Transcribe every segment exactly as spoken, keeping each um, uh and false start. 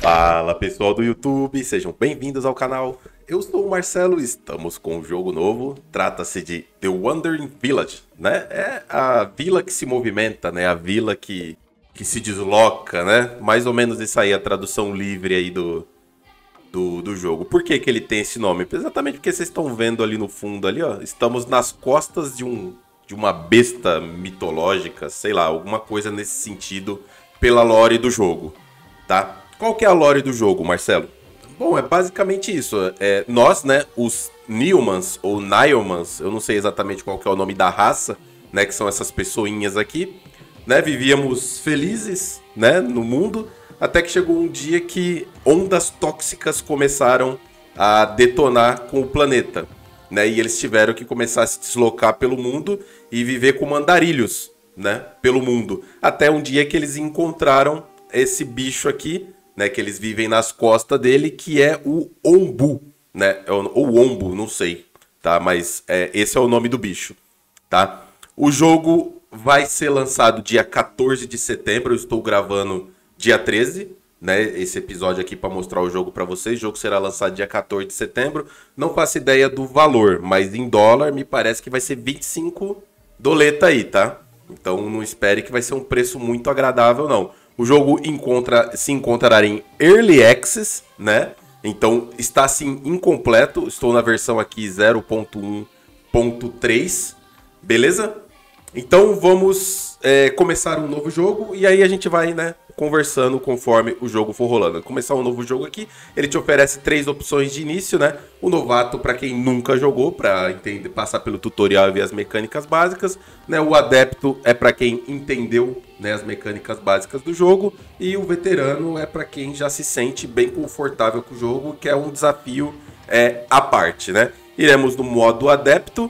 Fala pessoal do YouTube, sejam bem-vindos ao canal. Eu sou o Marcelo e estamos com um jogo novo. Trata-se de The Wandering Village, né? É a vila que se movimenta, né? A vila que, que se desloca, né? Mais ou menos isso aí, a tradução livre aí do, do, do jogo. Por que que ele tem esse nome? Exatamente porque vocês estão vendo ali no fundo, ali, ó. Estamos nas costas de, um, de uma besta mitológica, sei lá, alguma coisa nesse sentido, pela lore do jogo, tá? Qual que é a lore do jogo, Marcelo? Bom, é basicamente isso. É, nós, né, os Nilmans ou Nilemans, eu não sei exatamente qual que é o nome da raça, né, que são essas pessoinhas aqui, né, vivíamos felizes, né, no mundo, até que chegou um dia que ondas tóxicas começaram a detonar com o planeta, né, e eles tiveram que começar a se deslocar pelo mundo e viver como andarilhos, né, pelo mundo, até um dia que eles encontraram esse bicho aqui, né, que eles vivem nas costas dele, que é o Ombu, né, ou Ombu, não sei, tá, mas é, esse é o nome do bicho, tá. O jogo vai ser lançado dia quatorze de setembro, eu estou gravando dia treze, né, esse episódio aqui para mostrar o jogo para vocês. O jogo será lançado dia quatorze de setembro, não faço ideia do valor, mas em dólar me parece que vai ser vinte e cinco doleta aí, tá, então não espere que vai ser um preço muito agradável, não. O jogo encontra, se encontrará em Early Access, né? Então está assim incompleto. Estou na versão aqui zero ponto um ponto três, beleza? Então vamos é, começar um novo jogo e aí a gente vai, né, conversando conforme o jogo for rolando. Começar um novo jogo aqui, ele te oferece três opções de início, né? O novato para quem nunca jogou, para entender, passar pelo tutorial e ver as mecânicas básicas, né? O adepto é para quem entendeu, né, as mecânicas básicas do jogo, e o veterano é para quem já se sente bem confortável com o jogo, que é um desafio é, à parte, né? Iremos no modo adepto.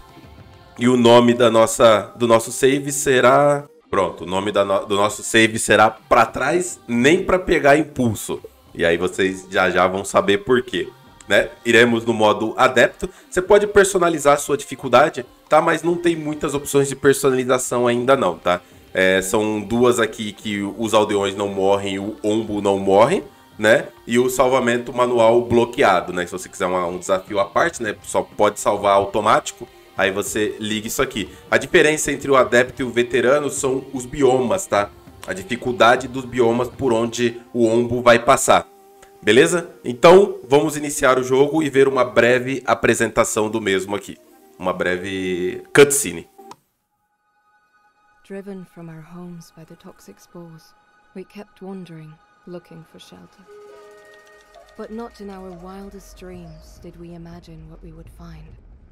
E o nome da nossa, do nosso save será... Pronto, o nome da no, do nosso save será Pra Trás Nem Pra Pegar Impulso. E aí vocês já já vão saber por quê, né? Iremos no modo adepto. Você pode personalizar a sua dificuldade, tá? Mas não tem muitas opções de personalização ainda não, tá? É, são duas aqui que os aldeões não morrem e o Ombu não morre, né? E o salvamento manual bloqueado, né? Se você quiser uma, um desafio à parte, né? Só pode salvar automático. Aí você liga isso aqui. A diferença entre o adepto e o veterano são os biomas, tá? A dificuldade dos biomas por onde o Ombu vai passar. Beleza? Então, vamos iniciar o jogo e ver uma breve apresentação do mesmo aqui. Uma breve cutscene. Driven from our homes by the toxic spores, we kept wandering, looking for shelter. But not in our wildest dreams did we imagine what we would find.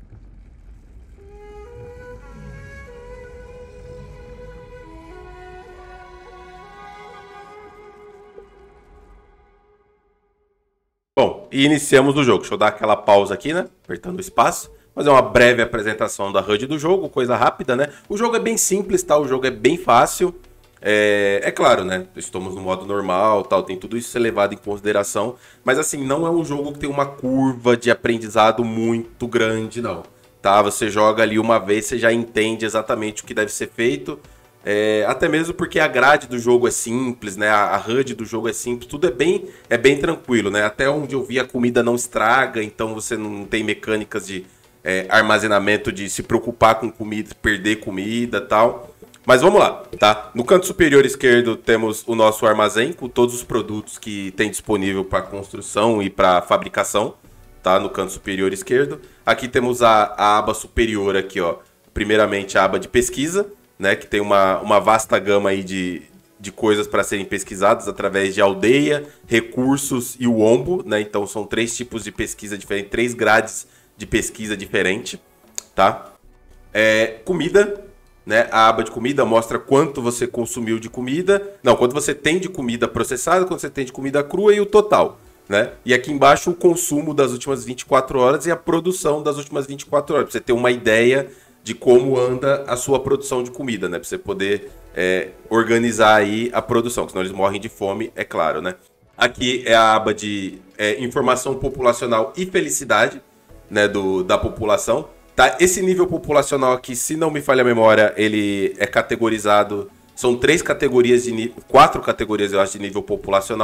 Bom, e iniciamos o jogo. Deixa eu dar aquela pausa aqui, né? Apertando o espaço. Fazer uma breve apresentação da H U D do jogo, coisa rápida, né? O jogo é bem simples, tá? O jogo é bem fácil. É, é claro, né? Estamos no modo normal, tal, tem tudo isso ser levado em consideração. Mas assim, não é um jogo que tem uma curva de aprendizado muito grande, não. Tá? Você joga ali uma vez, você já entende exatamente o que deve ser feito. É, até mesmo porque a grade do jogo é simples, né? A, a H U D do jogo é simples, tudo é bem, é bem tranquilo, né? Até onde eu vi, a comida não estraga, então você não tem mecânicas de é, armazenamento, de se preocupar com comida, perder comida e tal. Mas vamos lá, tá? No canto superior esquerdo temos o nosso armazém com todos os produtos que tem disponível para construção e para fabricação, tá? No canto superior esquerdo. Aqui temos a, a aba superior aqui, ó. Primeiramente a aba de pesquisa, né, que tem uma, uma vasta gama aí de, de coisas para serem pesquisadas através de aldeia, recursos e o Ombu, né? Então são três tipos de pesquisa diferentes, três grades de pesquisa diferente, tá? É, comida, né? A aba de comida mostra quanto você consumiu de comida, não, quanto você tem de comida processada, quanto você tem de comida crua e o total, né? E aqui embaixo o consumo das últimas vinte e quatro horas e a produção das últimas vinte e quatro horas, para você ter uma ideia de como anda a sua produção de comida, né? Pra você poder é, organizar aí a produção, senão eles morrem de fome, é claro, né? Aqui é a aba de é, informação populacional e felicidade, né, do, da população. Tá? Esse nível populacional aqui, se não me falha a memória, ele é categorizado... São três categorias de nível... Quatro categorias, eu acho, de nível populacional.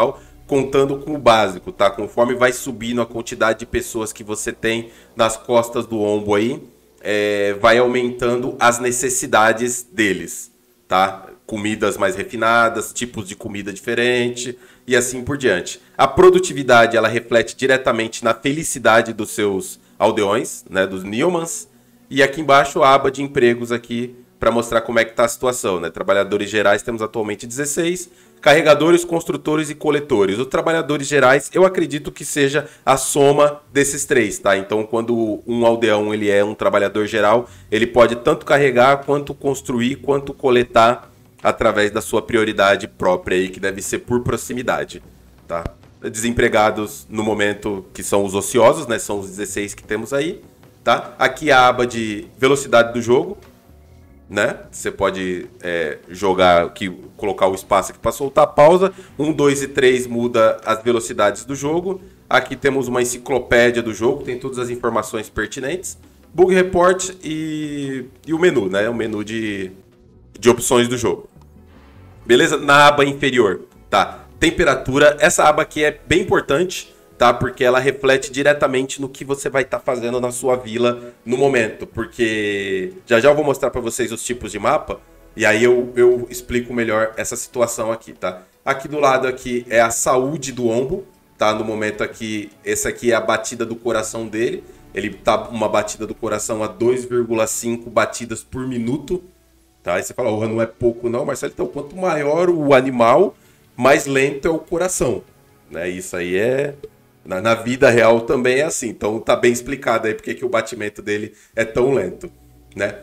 contando com o básico, tá? Conforme vai subindo a quantidade de pessoas que você tem nas costas do Ombo aí, é, vai aumentando as necessidades deles, tá? Comidas mais refinadas, tipos de comida diferente e assim por diante. A produtividade, ela reflete diretamente na felicidade dos seus aldeões, né? Dos Newmans. E aqui embaixo a aba de empregos aqui para mostrar como é que está a situação, né? Trabalhadores gerais temos atualmente dezesseis, carregadores, construtores e coletores. Os trabalhadores gerais, eu acredito que seja a soma desses três, tá? Então, quando um aldeão ele é um trabalhador geral, ele pode tanto carregar, quanto construir, quanto coletar através da sua prioridade própria aí, que deve ser por proximidade, tá? Desempregados no momento que são os ociosos, né? São os dezesseis que temos aí, tá? Aqui a aba de velocidade do jogo, né? Você pode é, jogar aqui, colocar o espaço aqui para soltar a pausa. um, dois e três muda as velocidades do jogo. Aqui temos uma enciclopédia do jogo, tem todas as informações pertinentes. Bug Report e, e o menu, né? O menu de, de opções do jogo. Beleza? Na aba inferior, tá? Temperatura. Essa aba aqui é bem importante, tá? Porque ela reflete diretamente no que você vai estar tá fazendo na sua vila no momento. Porque já já eu vou mostrar para vocês os tipos de mapa. E aí eu, eu explico melhor essa situação aqui, tá? Aqui do lado aqui é a saúde do Ombo, tá? No momento aqui, essa aqui é a batida do coração dele. Ele tá uma batida do coração a dois vírgula cinco batidas por minuto. Tá? Aí você fala, oh, não é pouco não, Marcelo. Então, quanto maior o animal, mais lento é o coração. Né? Isso aí é... Na, na vida real também é assim. Então, tá bem explicado aí porque que o batimento dele é tão lento. Né?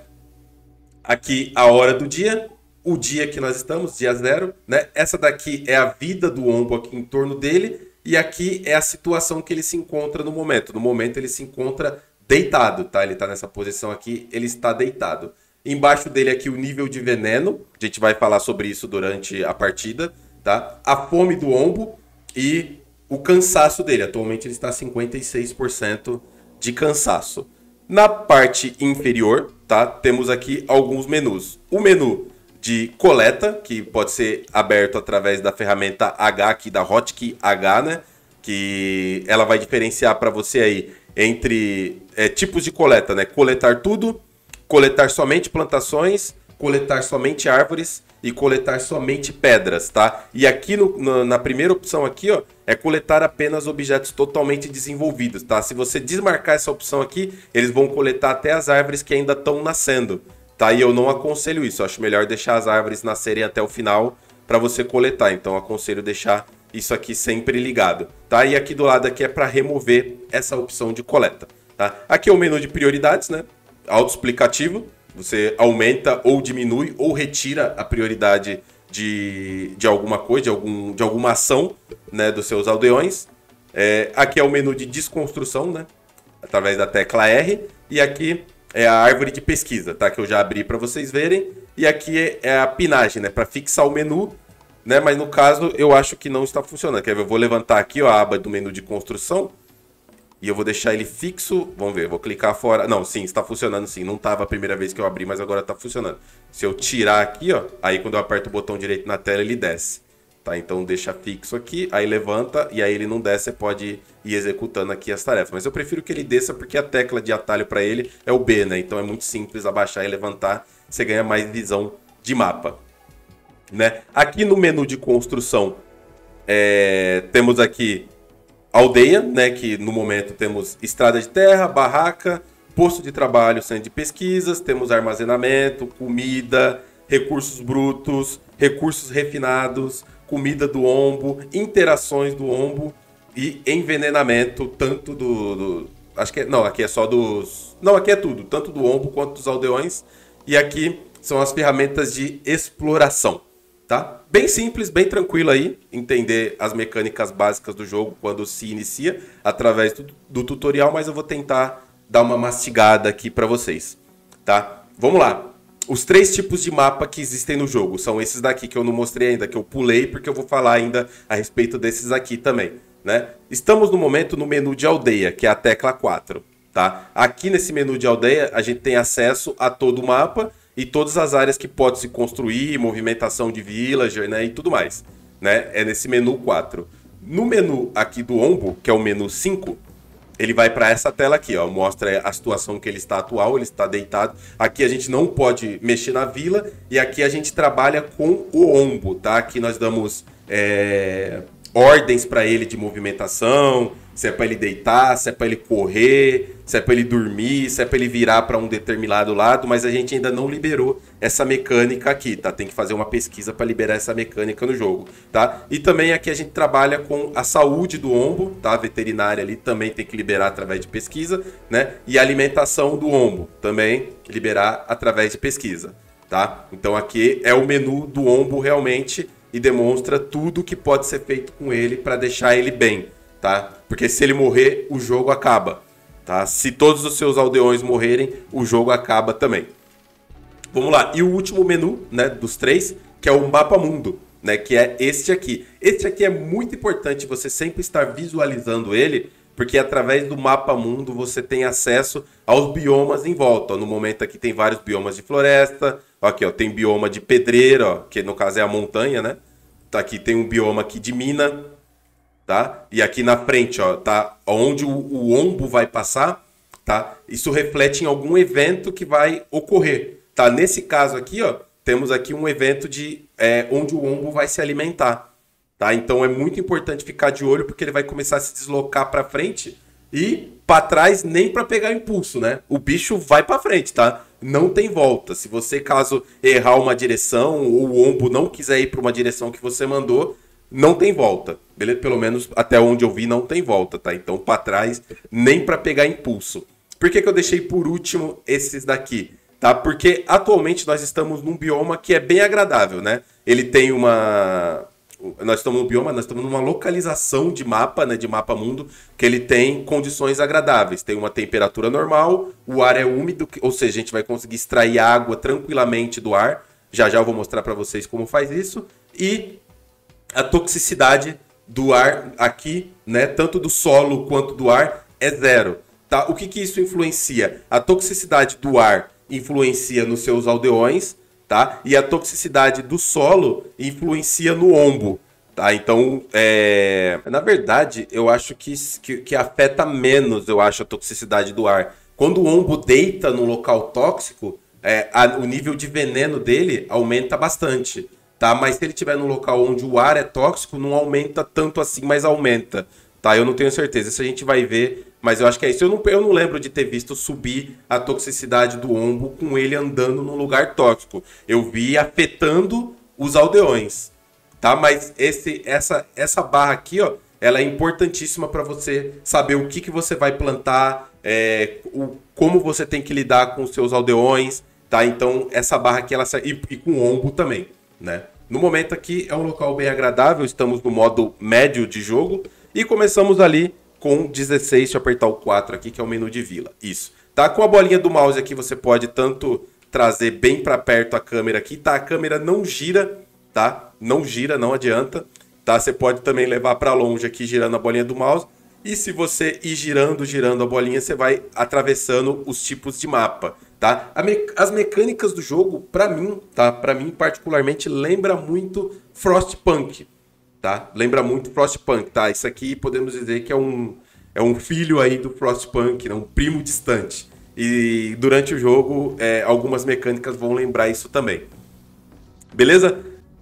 Aqui, a hora do dia. O dia que nós estamos, dia zero. Né? Essa daqui é a vida do Ombo aqui em torno dele. E aqui é a situação que ele se encontra no momento. No momento, ele se encontra deitado. Tá? Ele está nessa posição aqui, ele está deitado. Embaixo dele aqui o nível de veneno. A gente vai falar sobre isso durante a partida. Tá? A fome do Ombo e o cansaço dele. Atualmente ele está a cinquenta e seis por cento de cansaço. Na parte inferior, tá? Temos aqui alguns menus. O menu de coleta, que pode ser aberto através da ferramenta H aqui da Hotkey H, né? Que ela vai diferenciar para você aí entre é, tipos de coleta, né? Coletar tudo, coletar somente plantações, coletar somente árvores e coletar somente pedras, tá? E aqui no, no, na primeira opção aqui, ó, é coletar apenas objetos totalmente desenvolvidos, tá? Se você desmarcar essa opção aqui, eles vão coletar até as árvores que ainda estão nascendo, tá? E eu não aconselho isso, eu acho melhor deixar as árvores nascerem até o final para você coletar, então eu aconselho deixar isso aqui sempre ligado, tá? E aqui do lado aqui é para remover essa opção de coleta, tá? Aqui é o menu de prioridades, né? Autoexplicativo, você aumenta ou diminui ou retira a prioridade de, de alguma coisa, de, algum, de alguma ação, né, dos seus aldeões. É, aqui é o menu de desconstrução, né, através da tecla R. E aqui é a árvore de pesquisa, tá, que eu já abri para vocês verem. E aqui é a pinagem, né, para fixar o menu, né, mas no caso eu acho que não está funcionando. Quer ver? Eu vou levantar aqui, ó, a aba do menu de construção. E eu vou deixar ele fixo. Vamos ver, vou clicar fora. Não, sim, está funcionando sim. Não estava a primeira vez que eu abri, mas agora está funcionando. Se eu tirar aqui, ó, aí quando eu aperto o botão direito na tela, ele desce. Tá? Então deixa fixo aqui, aí levanta e aí ele não desce, você pode ir executando aqui as tarefas. Mas eu prefiro que ele desça porque a tecla de atalho para ele é o B, né? Então é muito simples abaixar e levantar, você ganha mais visão de mapa. Né? Aqui no menu de construção, é, temos aqui aldeia, né, que no momento temos estrada de terra, barraca, posto de trabalho, centro de pesquisas, temos armazenamento, comida, recursos brutos, recursos refinados, comida do Ombo, interações do Ombo e envenenamento, tanto do, do... acho que é, não, aqui é só dos... Não, aqui é tudo, tanto do Ombo quanto dos aldeões. E aqui são as ferramentas de exploração. Tá? Bem simples, bem tranquilo aí, entender as mecânicas básicas do jogo quando se inicia através do, do tutorial, mas eu vou tentar dar uma mastigada aqui para vocês, tá? Vamos lá. Os três tipos de mapa que existem no jogo são esses daqui que eu não mostrei ainda, que eu pulei porque eu vou falar ainda a respeito desses aqui também, né? Estamos no momento no menu de aldeia, que é a tecla quatro, tá? Aqui nesse menu de aldeia a gente tem acesso a todo o mapa e todas as áreas que pode se construir, movimentação de villager, né, e tudo mais, né? É nesse menu quatro. No menu aqui do Ombo, que é o menu cinco, ele vai para essa tela aqui, ó, mostra a situação que ele está atual, ele está deitado. Aqui a gente não pode mexer na vila e aqui a gente trabalha com o Ombo, tá? Aqui nós damos é, ordens para ele de movimentação, se é para ele deitar, se é para ele correr, se é para ele dormir, se é para ele virar para um determinado lado, mas a gente ainda não liberou essa mecânica aqui, tá? Tem que fazer uma pesquisa para liberar essa mecânica no jogo, tá? E também aqui a gente trabalha com a saúde do Ombo, tá? A veterinária ali também tem que liberar através de pesquisa, né? E a alimentação do Ombo também liberar através de pesquisa, tá? Então aqui é o menu do Ombo realmente e demonstra tudo que pode ser feito com ele para deixar ele bem. Tá? Porque se ele morrer, o jogo acaba. Tá? Se todos os seus aldeões morrerem, o jogo acaba também. Vamos lá. E o último menu, né, dos três, que é o mapa mundo, né, que é este aqui. Este aqui é muito importante você sempre estar visualizando ele, porque através do mapa mundo você tem acesso aos biomas em volta. Ó, no momento aqui tem vários biomas de floresta. Ó, aqui ó, tem bioma de pedreira, ó, que no caso é a montanha, né? Tá, aqui tem um bioma aqui de mina. Tá? E aqui na frente, ó, tá onde o, o Ombo vai passar, tá? Isso reflete em algum evento que vai ocorrer, tá? Nesse caso aqui, ó, temos aqui um evento de é, onde o Ombo vai se alimentar, tá? Então é muito importante ficar de olho porque ele vai começar a se deslocar para frente e para trás nem para pegar impulso, né? O bicho vai para frente, tá? Não tem volta. Se você caso errar uma direção ou o Ombo não quiser ir para uma direção que você mandou, não tem volta, beleza? Pelo menos até onde eu vi não tem volta, tá? Então para trás nem para pegar impulso. Por que que eu deixei por último esses daqui? Tá? Porque atualmente nós estamos num bioma que é bem agradável, né? Ele tem uma... Nós estamos no bioma, nós estamos numa localização de mapa, né? De mapa mundo, que ele tem condições agradáveis. Tem uma temperatura normal, o ar é úmido, ou seja, a gente vai conseguir extrair água tranquilamente do ar. Já já eu vou mostrar para vocês como faz isso. E a toxicidade do ar aqui, né, tanto do solo quanto do ar, é zero. Tá? O que, que isso influencia? A toxicidade do ar influencia nos seus aldeões, tá? E a toxicidade do solo influencia no Ombo. Tá? Então, é... na verdade, eu acho que, que, que afeta menos, eu acho, a toxicidade do ar. Quando o Ombo deita num local tóxico, é, a, o nível de veneno dele aumenta bastante. Tá? Mas se ele estiver num local onde o ar é tóxico, não aumenta tanto assim, mas aumenta. Tá? Eu não tenho certeza, isso a gente vai ver, mas eu acho que é isso. Eu não, eu não lembro de ter visto subir a toxicidade do Ombo com ele andando num lugar tóxico. Eu vi afetando os aldeões. Tá? Mas esse, essa, essa barra aqui, ó, ela é importantíssima para você saber o que, que você vai plantar, é, o, como você tem que lidar com os seus aldeões. Tá? Então, essa barra aqui, ela e, e com o Ombo também. Né? No momento aqui é um local bem agradável, estamos no modo médio de jogo e começamos ali com dezesseis, deixa eu apertar o quatro aqui que é o menu de vila, isso. Tá? Com a bolinha do mouse aqui você pode tanto trazer bem para perto a câmera aqui, tá? A câmera não gira, tá? Não gira, não adianta, tá? Você pode também levar para longe aqui girando a bolinha do mouse e se você ir girando, girando a bolinha, você vai atravessando os tipos de mapa. Tá? Me... As mecânicas do jogo, para mim, tá? Para mim particularmente, lembra muito Frostpunk, tá? Lembra muito Frostpunk, tá? Isso aqui podemos dizer que é um, é um filho aí do Frostpunk, né? Um primo distante. E durante o jogo, é, algumas mecânicas vão lembrar isso também. Beleza?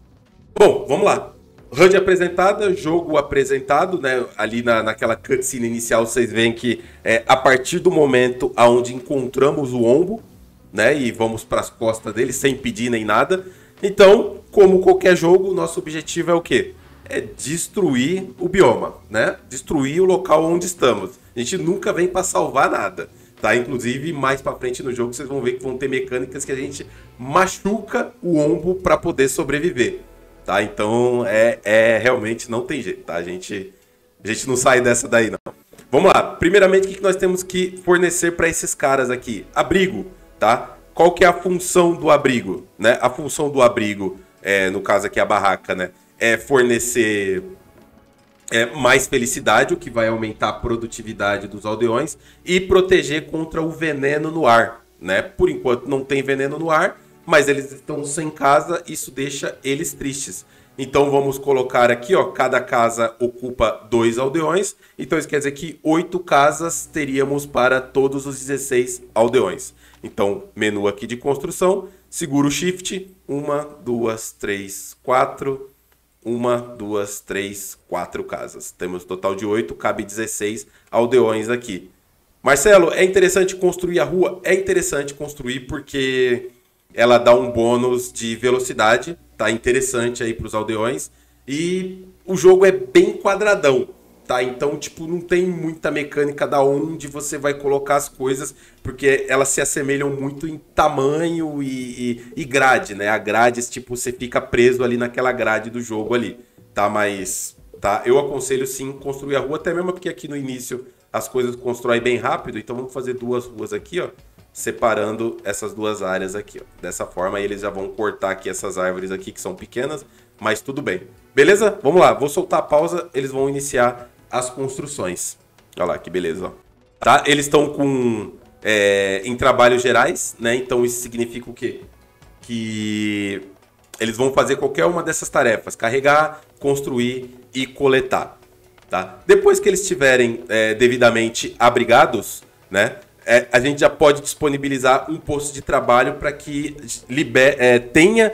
Bom, vamos lá. H U D apresentada, jogo apresentado, né? Ali na, naquela cutscene inicial, vocês veem que é a partir do momento onde encontramos o Ombo, né? E vamos para as costas dele sem pedir nem nada. Então, como qualquer jogo, nosso objetivo é o quê? É destruir o bioma, né? Destruir o local onde estamos. A gente nunca vem para salvar nada, tá? Inclusive, mais para frente no jogo, vocês vão ver que vão ter mecânicas que a gente machuca o Ombo para poder sobreviver. Tá? Então, é, é realmente não tem jeito, tá? A gente, a gente não sai dessa daí, não. Vamos lá. Primeiramente, o que nós temos que fornecer para esses caras aqui? Abrigo, tá? Qual que é a função do abrigo? Né? A função do abrigo, é, no caso aqui a barraca, né? É fornecer é, mais felicidade, o que vai aumentar a produtividade dos aldeões e proteger contra o veneno no ar, né? Por enquanto não tem veneno no ar, mas eles estão sem casa, isso deixa eles tristes. Então vamos colocar aqui, ó, cada casa ocupa dois aldeões. Então isso quer dizer que oito casas teríamos para todos os dezesseis aldeões. Então, menu aqui de construção, segura o Shift, uma, duas, três, quatro, uma, duas, três, quatro casas. Temos um total de oito, cabe dezesseis aldeões aqui. Marcelo, é interessante construir a rua? É interessante construir porque ela dá um bônus de velocidade, tá interessante aí para os aldeões. E o jogo é bem quadradão, tá? Então, tipo, não tem muita mecânica da onde você vai colocar as coisas, porque elas se assemelham muito em tamanho e, e, e grade, né? A grade, tipo, você fica preso ali naquela grade do jogo ali, tá? Mas, tá? Eu aconselho sim construir a rua, até mesmo porque aqui no início as coisas constroem bem rápido, então vamos fazer duas ruas aqui, ó, separando essas duas áreas aqui, ó. Dessa forma aí eles já vão cortar aqui essas árvores aqui que são pequenas, mas tudo bem. Beleza? Vamos lá, vou soltar a pausa, eles vão iniciar as construções. Olha lá, que beleza, ó. Tá? Eles estão com é, em trabalhos gerais, né? Então isso significa o quê? Que eles vão fazer qualquer uma dessas tarefas, carregar, construir e coletar. Tá? Depois que eles estiverem é, devidamente abrigados, né, é, a gente já pode disponibilizar um posto de trabalho para que liber, é, tenha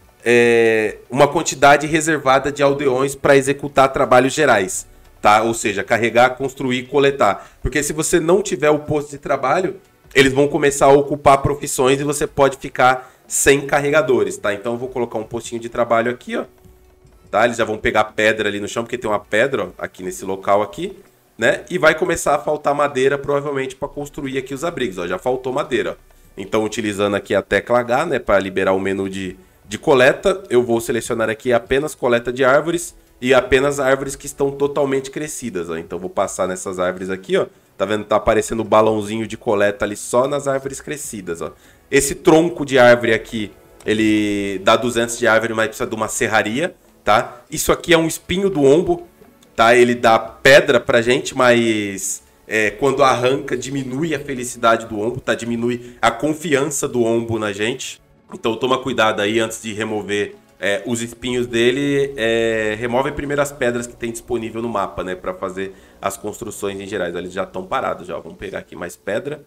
é, uma quantidade reservada de aldeões para executar trabalhos gerais. Tá? Ou seja, carregar, construir e coletar. Porque se você não tiver o posto de trabalho, eles vão começar a ocupar profissões e você pode ficar sem carregadores. Tá? Então eu vou colocar um postinho de trabalho aqui, ó. Tá? Eles já vão pegar pedra ali no chão, porque tem uma pedra, ó, aqui nesse local aqui, né? E vai começar a faltar madeira, provavelmente, para construir aqui os abrigos. Ó, já faltou madeira. Então, utilizando aqui a tecla H, né, para liberar o menu de, de coleta, eu vou selecionar aqui apenas coleta de árvores e apenas árvores que estão totalmente crescidas. Ó. Então, vou passar nessas árvores aqui, ó. Tá vendo? Tá aparecendo o balãozinho de coleta ali só nas árvores crescidas, ó. Esse tronco de árvore aqui, ele dá duzentos de árvore, mas precisa de uma serraria. Tá? Isso aqui é um espinho do ombo, tá? Ele dá pedra pra gente, mas é, quando arranca diminui a felicidade do ombo, tá? Diminui a confiança do ombo na gente. Então toma cuidado aí antes de remover é, os espinhos dele. É, remove primeiro as pedras que tem disponível no mapa, né? Pra fazer as construções em gerais. Eles já estão parados já. Vamos pegar aqui mais pedra.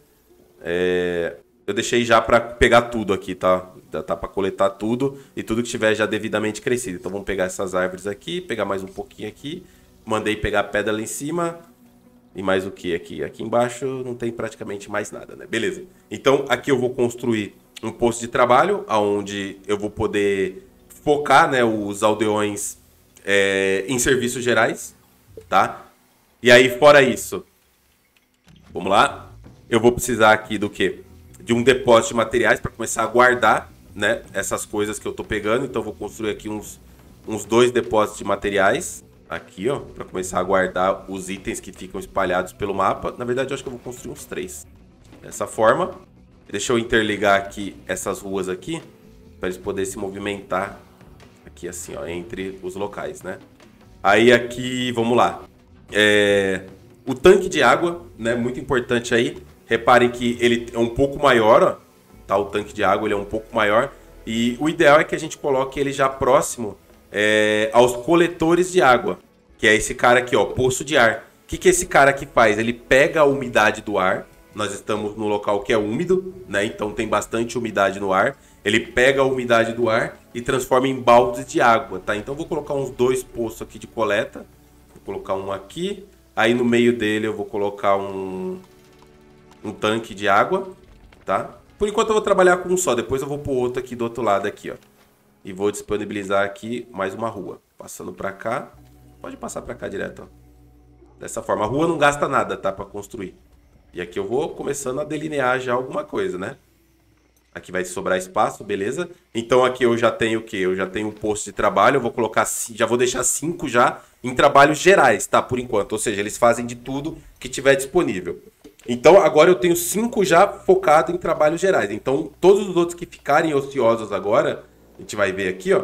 É... Eu deixei já para pegar tudo aqui, tá? Já tá para coletar tudo e tudo que tiver já devidamente crescido. Então vamos pegar essas árvores aqui, pegar mais um pouquinho aqui. Mandei pegar pedra lá em cima. E mais o que aqui? Aqui embaixo não tem praticamente mais nada, né? Beleza. Então aqui eu vou construir um posto de trabalho, onde eu vou poder focar, né, os aldeões é, em serviços gerais, tá? E aí, fora isso, vamos lá. Eu vou precisar aqui do quê? De um depósito de materiais para começar a guardar, né, essas coisas que eu tô pegando. Então eu vou construir aqui uns, uns dois depósitos de materiais aqui, ó, para começar a guardar os itens que ficam espalhados pelo mapa. Na verdade, eu acho que eu vou construir uns três. Dessa forma. Deixa eu interligar aqui essas ruas aqui para eles poderem se movimentar aqui assim, ó, entre os locais, né? Aí aqui, vamos lá. É, o tanque de água, né, muito importante aí. Reparem que ele é um pouco maior, ó, tá? O tanque de água ele é um pouco maior. E o ideal é que a gente coloque ele já próximo é, aos coletores de água. Que é esse cara aqui, ó, poço de ar. O que, que esse cara aqui faz? Ele pega a umidade do ar. Nós estamos no local que é úmido, né? Então tem bastante umidade no ar. Ele pega a umidade do ar e transforma em baldes de água, tá? Então eu vou colocar uns dois poços aqui de coleta. Vou colocar um aqui. Aí no meio dele eu vou colocar um... um tanque de água, tá? Por enquanto eu vou trabalhar com um só, depois eu vou pro outro aqui do outro lado aqui, ó. E vou disponibilizar aqui mais uma rua. Passando pra cá. Pode passar pra cá direto, ó. Dessa forma. A rua não gasta nada, tá? Pra construir. E aqui eu vou começando a delinear já alguma coisa, né? Aqui vai sobrar espaço, beleza? Então aqui eu já tenho o quê? Eu já tenho um posto de trabalho, eu vou colocar, já vou deixar cinco já em trabalhos gerais, tá? Por enquanto, ou seja, eles fazem de tudo que tiver disponível. Então agora eu tenho cinco já focado em trabalhos gerais. Então todos os outros que ficarem ociosos agora, a gente vai ver aqui, ó.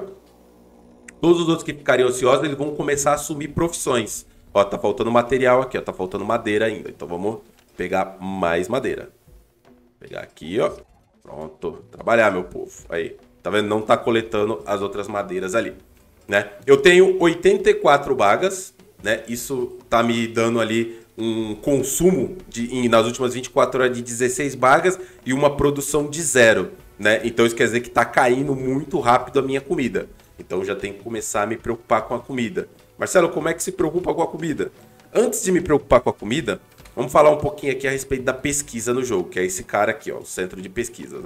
Todos os outros que ficarem ociosos, eles vão começar a assumir profissões. Ó, tá faltando material aqui, ó, tá faltando madeira ainda. Então vamos pegar mais madeira. Vou pegar aqui, ó. Pronto. Trabalhar, meu povo. Aí. Tá vendo? Não tá coletando as outras madeiras ali. né? Eu tenho oitenta e quatro bagas, né? Isso tá me dando ali um consumo de, em, nas últimas vinte e quatro horas de dezesseis bagas e uma produção de zero, né? Então isso quer dizer que tá caindo muito rápido a minha comida. Então eu já tenho que começar a me preocupar com a comida. Marcelo, como é que se preocupa com a comida? Antes de me preocupar com a comida, vamos falar um pouquinho aqui a respeito da pesquisa no jogo, que é esse cara aqui, ó, o centro de pesquisas. Ó.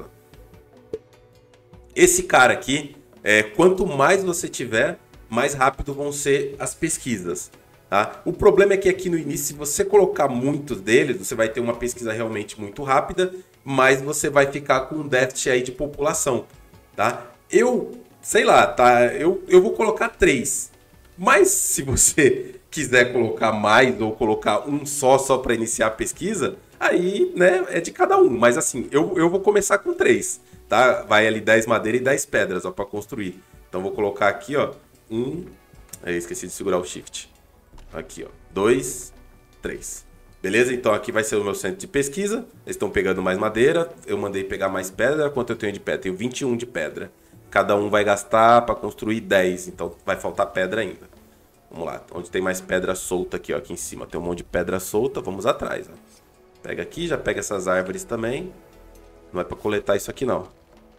Esse cara aqui, é, quanto mais você tiver, mais rápido vão ser as pesquisas. Tá? O problema é que aqui no início, se você colocar muitos deles, você vai ter uma pesquisa realmente muito rápida, mas você vai ficar com um déficit aí de população. Tá? Eu, sei lá, tá? eu, eu vou colocar três. Mas se você quiser colocar mais ou colocar um só só para iniciar a pesquisa, aí, né, é de cada um. Mas assim, eu, eu vou começar com três, tá? Vai ali dez madeira e dez pedras, ó, para construir. Então vou colocar aqui, ó, um... Eu esqueci de segurar o shift. Aqui, ó, dois, três. Beleza? Então aqui vai ser o meu centro de pesquisa. Eles estão pegando mais madeira. Eu mandei pegar mais pedra. Quanto eu tenho de pedra? Tenho vinte e um de pedra. Cada um vai gastar para construir dez, então vai faltar pedra ainda. Vamos lá, onde tem mais pedra solta aqui, ó, aqui em cima. Tem um monte de pedra solta, vamos atrás. Ó. Pega aqui, já pega essas árvores também. Não é para coletar isso aqui não.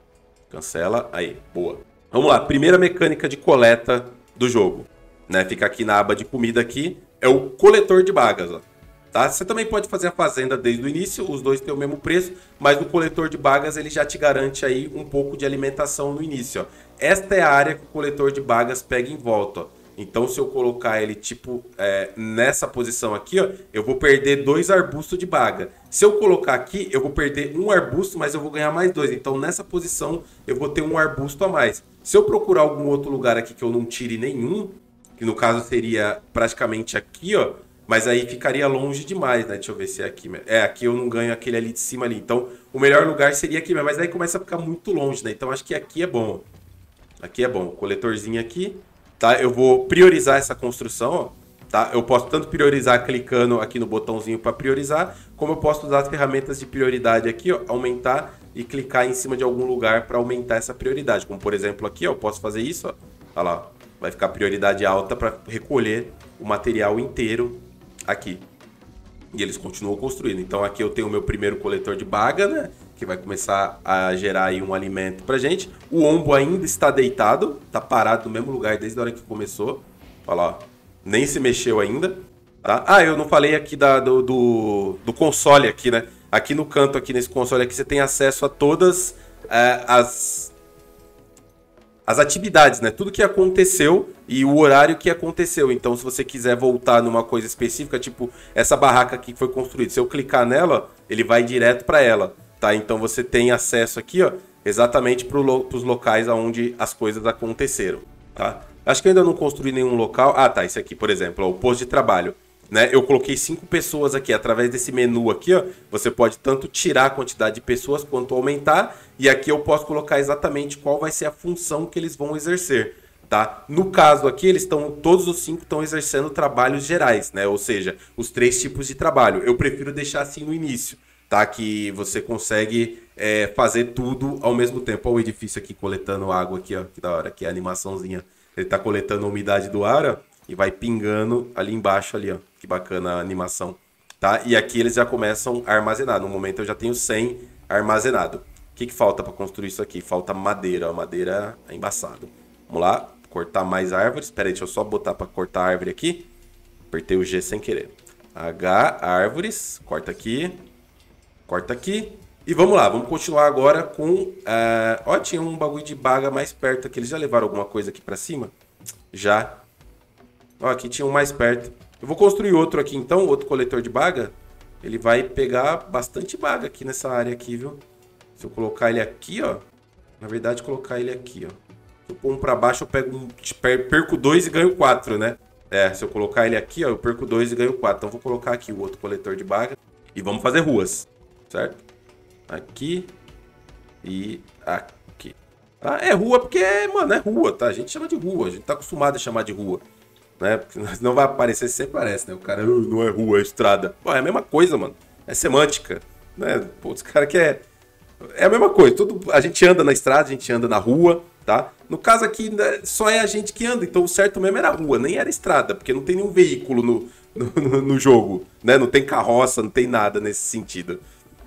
Cancela, aí, boa. Vamos lá, primeira mecânica de coleta do jogo. Né? Fica aqui na aba de comida aqui, é o coletor de bagas, ó. Tá? Você também pode fazer a fazenda desde o início, os dois têm o mesmo preço, mas no coletor de bagas ele já te garante aí um pouco de alimentação no início. Ó. Esta é a área que o coletor de bagas pega em volta. Ó. Então se eu colocar ele tipo é, nessa posição aqui, ó, eu vou perder dois arbustos de baga. Se eu colocar aqui, eu vou perder um arbusto, mas eu vou ganhar mais dois. Então nessa posição eu vou ter um arbusto a mais. Se eu procurar algum outro lugar aqui que eu não tire nenhum, que no caso seria praticamente aqui, ó, mas aí ficaria longe demais, né? Deixa eu ver se é aqui. É, aqui eu não ganho aquele ali de cima ali. Então, o melhor lugar seria aqui mesmo. Mas aí começa a ficar muito longe, né? Então, acho que aqui é bom. Aqui é bom. Coletorzinho aqui, tá? Eu vou priorizar essa construção, ó, tá? Eu posso tanto priorizar clicando aqui no botãozinho para priorizar, como eu posso usar as ferramentas de prioridade aqui, ó, aumentar e clicar em cima de algum lugar para aumentar essa prioridade. Como, por exemplo, aqui, ó, eu posso fazer isso, ó. Olha lá, vai ficar prioridade alta para recolher o material inteiro aqui. E eles continuam construindo. Então aqui eu tenho o meu primeiro coletor de baga, né? Que vai começar a gerar aí um alimento pra gente. O ombo ainda está deitado, tá parado no mesmo lugar desde a hora que começou. Olha lá, ó. Nem se mexeu ainda. Tá? Ah, eu não falei aqui da, do, do, do console aqui, né? Aqui no canto, aqui nesse console aqui, você tem acesso a todas é, as... as atividades, né? Tudo que aconteceu e o horário que aconteceu. Então, se você quiser voltar numa coisa específica, tipo essa barraca aqui que foi construída, se eu clicar nela, ele vai direto para ela, tá? Então, você tem acesso aqui, ó, exatamente para os locais onde as coisas aconteceram, tá? Acho que eu ainda não construí nenhum local. Ah, tá, esse aqui, por exemplo, ó, o posto de trabalho. Né? Eu coloquei cinco pessoas aqui. Através desse menu aqui, ó, você pode tanto tirar a quantidade de pessoas quanto aumentar. E aqui eu posso colocar exatamente qual vai ser a função que eles vão exercer. Tá? No caso aqui, eles estão, todos os cinco estão exercendo trabalhos gerais, né? Ou seja, os três tipos de trabalho. Eu prefiro deixar assim no início, tá? Que você consegue é, fazer tudo ao mesmo tempo. Olha o edifício aqui coletando água aqui, ó, que da hora, que é a animaçãozinha. Ele está coletando a umidade do ar, ó, e vai pingando ali embaixo ali, ó. Que bacana a animação, tá? E aqui eles já começam a armazenar. No momento eu já tenho cem armazenado. O que, que falta para construir isso aqui? Falta madeira, ó. Madeira é embaçado. Vamos lá, cortar mais árvores. Espera aí, deixa eu só botar para cortar a árvore aqui. Apertei o G sem querer. H, árvores. Corta aqui. Corta aqui. E vamos lá, vamos continuar agora com... Uh... Ó, tinha um bagulho de baga mais perto aqui. Eles já levaram alguma coisa aqui para cima? Já. Ó, aqui tinha um mais perto. Eu vou construir outro aqui então, outro coletor de baga. Ele vai pegar bastante baga aqui nessa área aqui, viu? Se eu colocar ele aqui, ó. Na verdade, colocar ele aqui, ó. Se eu pôr um pra baixo, eu pego um, perco dois e ganho quatro, né? É, se eu colocar ele aqui, ó, eu perco dois e ganho quatro. Então, vou colocar aqui o outro coletor de baga. E vamos fazer ruas, certo? Aqui e aqui. Ah, é rua porque, mano, é rua, tá? A gente chama de rua, a gente tá acostumado a chamar de rua. Né? Porque não vai aparecer, sempre parece, né? O cara não é rua, é estrada. Pô, é a mesma coisa, mano. É semântica, né? Pô, os caras que é... É a mesma coisa. Tudo... A gente anda na estrada, a gente anda na rua, tá? No caso aqui, né, só é a gente que anda, então o certo mesmo era a rua, nem era estrada, porque não tem nenhum veículo no, no, no jogo, né? Não tem carroça, não tem nada nesse sentido.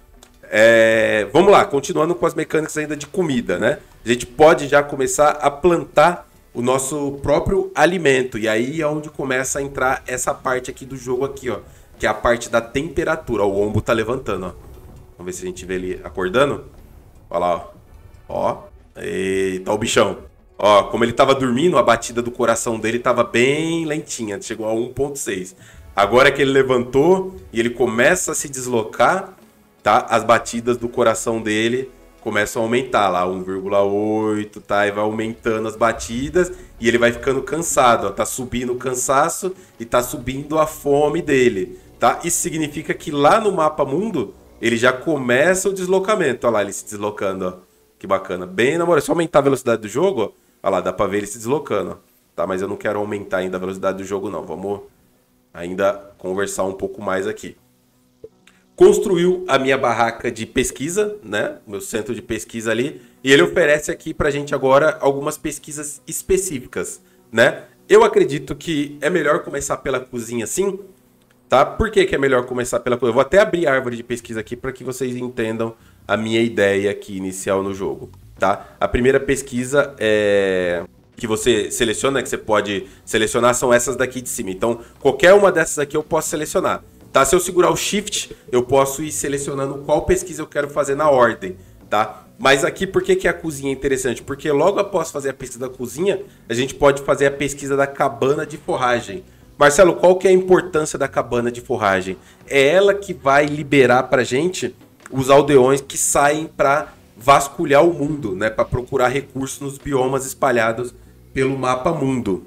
É, vamos lá, continuando com as mecânicas ainda de comida, né? A gente pode já começar a plantar o nosso próprio alimento, e aí é onde começa a entrar essa parte aqui do jogo aqui, ó, que é a parte da temperatura. Ó, o Ombo tá levantando, ó. Vamos ver se a gente vê ele acordando. Olha lá, ó. Ó. Eita, o bichão. Ó, como ele tava dormindo, a batida do coração dele tava bem lentinha. Chegou a um ponto seis. Agora que ele levantou e ele começa a se deslocar, tá? As batidas do coração dele começam a aumentar lá, um vírgula oito, tá? E vai aumentando as batidas e ele vai ficando cansado, ó. Tá subindo o cansaço e tá subindo a fome dele, tá? Isso significa que lá no mapa mundo ele já começa o deslocamento. Olha lá, ele se deslocando, ó. Que bacana. Bem na moral, se eu aumentar a velocidade do jogo, ó. Olha lá, dá pra ver ele se deslocando, ó. Tá? Mas eu não quero aumentar ainda a velocidade do jogo, não. Vamos ainda conversar um pouco mais aqui. Construiu a minha barraca de pesquisa, né? Meu centro de pesquisa ali. E ele oferece aqui pra gente agora algumas pesquisas específicas, né? Eu acredito que é melhor começar pela cozinha sim, tá? Por que que é melhor começar pela cozinha? Eu vou até abrir a árvore de pesquisa aqui para que vocês entendam a minha ideia aqui inicial no jogo, tá? A primeira pesquisa é... que você seleciona, que você pode selecionar, são essas daqui de cima. Então, qualquer uma dessas aqui eu posso selecionar. Tá? Se eu segurar o Shift, eu posso ir selecionando qual pesquisa eu quero fazer na ordem, tá? Mas aqui, por que que a cozinha é interessante? Porque logo após fazer a pesquisa da cozinha, a gente pode fazer a pesquisa da cabana de forragem. Marcelo, qual que é a importância da cabana de forragem? É ela que vai liberar pra gente os aldeões que saem para vasculhar o mundo, né? Para procurar recursos nos biomas espalhados pelo mapa mundo.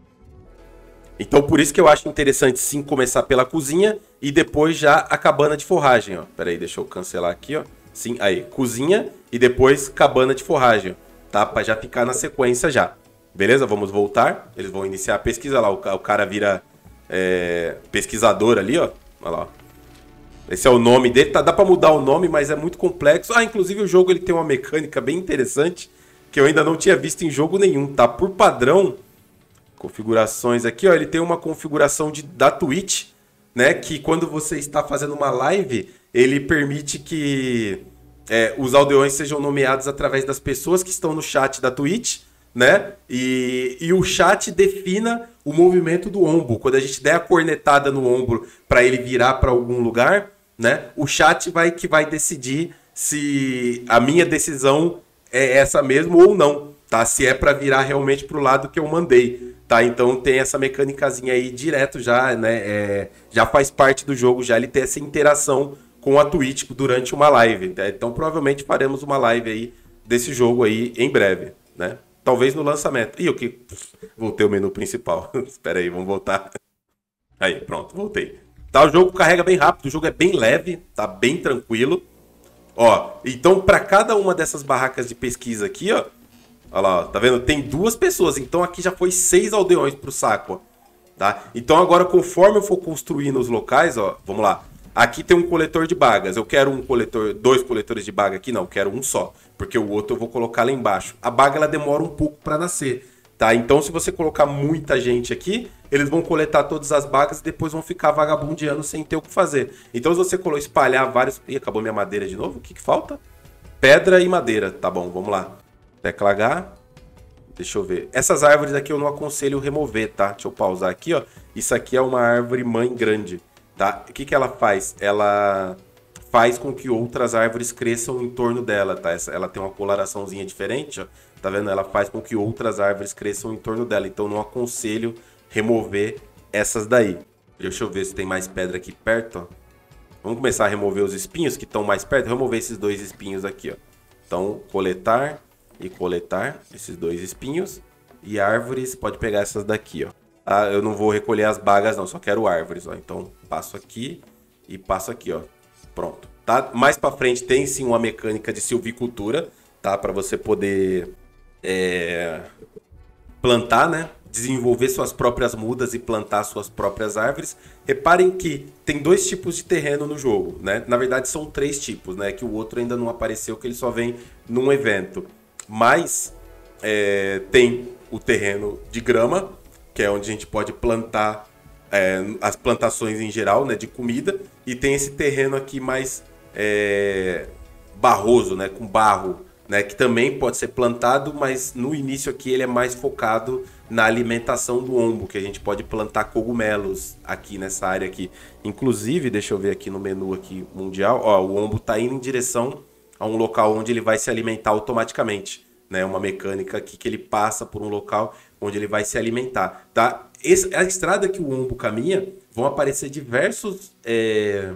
Então, por isso que eu acho interessante sim começar pela cozinha e depois já a cabana de forragem, ó. Pera aí, deixa eu cancelar aqui, ó. Sim, aí, cozinha e depois cabana de forragem, ó, tá? Para já ficar na sequência já. Beleza? Vamos voltar. Eles vão iniciar a pesquisa lá. O cara vira é, pesquisador ali, ó. Olha lá. Esse é o nome dele. Tá, dá para mudar o nome, mas é muito complexo. Ah, inclusive o jogo ele tem uma mecânica bem interessante que eu ainda não tinha visto em jogo nenhum, tá? Por padrão, configurações aqui, ó, ele tem uma configuração de, da Twitch, né? Que quando você está fazendo uma live, ele permite que é, os aldeões sejam nomeados através das pessoas que estão no chat da Twitch, né? E, e o chat defina o movimento do ombro. Quando a gente der a cornetada no ombro para ele virar para algum lugar, né? O chat vai que vai decidir se a minha decisão é essa mesmo ou não, tá? Se é para virar realmente para o lado que eu mandei. Tá, então tem essa mecânicazinha aí direto já, né? É, já faz parte do jogo, já ele tem essa interação com a Twitch durante uma live. Né? Então provavelmente faremos uma live aí desse jogo aí em breve, né? Talvez no lançamento. Ih, o que? Voltei ao menu principal. Espera aí, vamos voltar. Aí, pronto, voltei. Tá, o jogo carrega bem rápido, o jogo é bem leve, tá bem tranquilo. Ó, então para cada uma dessas barracas de pesquisa aqui, ó, olha lá, ó, tá vendo? Tem duas pessoas, então aqui já foi seis aldeões pro saco, ó, tá? Então agora, conforme eu for construindo os locais, ó, vamos lá. Aqui tem um coletor de bagas. Eu quero um coletor, dois coletores de baga aqui? Não, eu quero um só, porque o outro eu vou colocar lá embaixo. A baga, ela demora um pouco para nascer, tá? Então, se você colocar muita gente aqui, eles vão coletar todas as bagas e depois vão ficar vagabundeando sem ter o que fazer. Então, se você espalhar vários... Ih, acabou minha madeira de novo? O que que falta? Pedra e madeira. Tá bom, vamos lá. Tecla H. Deixa eu ver. Essas árvores aqui eu não aconselho remover, tá? Deixa eu pausar aqui, ó. Isso aqui é uma árvore mãe grande, tá? O que que ela faz? Ela faz com que outras árvores cresçam em torno dela, tá? Ela tem uma coloraçãozinha diferente, ó. Tá vendo? Ela faz com que outras árvores cresçam em torno dela. Então não aconselho remover essas daí. Deixa eu ver se tem mais pedra aqui perto, ó. Vamos começar a remover os espinhos que estão mais perto. Remover esses dois espinhos aqui, ó. Então, coletar e coletar esses dois espinhos. E árvores, pode pegar essas daqui, ó. Ah, eu não vou recolher as bagas não, só quero árvores, ó. Então, passo aqui e passo aqui, ó. Pronto, tá? Mais pra frente tem sim uma mecânica de silvicultura, tá? Pra você poder é, plantar, né? Desenvolver suas próprias mudas e plantar suas próprias árvores. Reparem que tem dois tipos de terreno no jogo, né? Na verdade são três tipos, né? Que o outro ainda não apareceu, que ele só vem num evento. Mas é, tem o terreno de grama, que é onde a gente pode plantar é, as plantações em geral, né, de comida. E tem esse terreno aqui mais é, barroso, né, com barro, né, que também pode ser plantado, mas no início aqui ele é mais focado na alimentação do ombo, que a gente pode plantar cogumelos aqui nessa área aqui. Inclusive, deixa eu ver aqui no menu aqui mundial, ó, o ombo está indo em direção a um local onde ele vai se alimentar automaticamente, né, uma mecânica aqui que ele passa por um local onde ele vai se alimentar, tá? Esse, a estrada que o ombo caminha, vão aparecer diversos é,